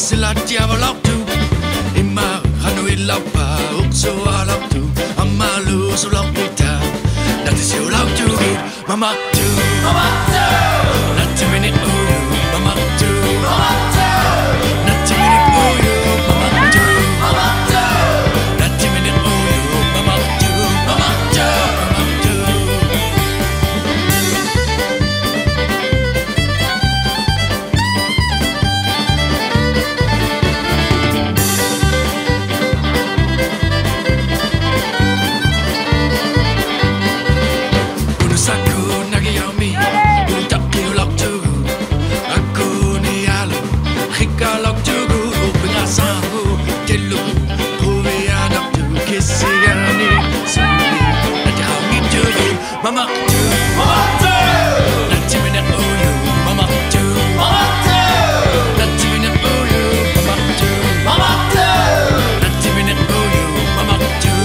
sila tiava lautu Ima hanui laupa ukso a lautu Amalu so laupita Nati siu lautu Mama tu Nati minit uyu Mama tu Nati minit uyu Mama tu Nati minit uyu Mama tu Mama tu Mama tu, nanti minit uyu, mama tu, nanti minit uyu, mama tu, nanti minit uyu, mama tu,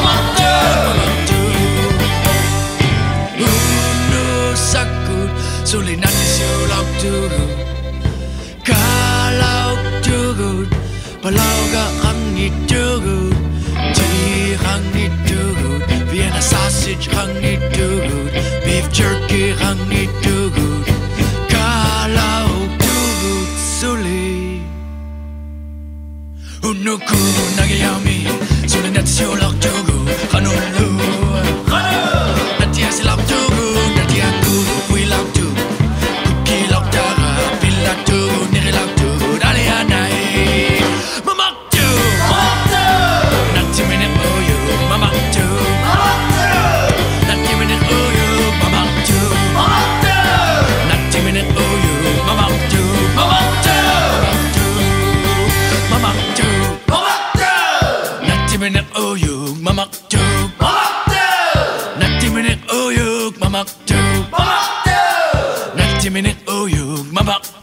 Unu sakut, sulit nanti siulau turun, kalau turun, palau gak hangit turun, di hangit turun, Vienna sausage hangit turun, beef jerky hangit turun, kalau turun sulit. Unuku nagayami, sulit nanti siulak turun, kanulu, nanti hasilak turun, nanti aku wilau turun, kuki lauk darah, bila turun, nirilau turun, alih-anai. Mama tu, nanti minit uyu, mama tu. Nanti minit uyu, mama tu. Nanti minit uyu, mama tu. Mama tu. Mama tu. Nanti minit uyu, mama tu. Nanti minit uyu, mama tu. Nanti minit uyu, mama tu.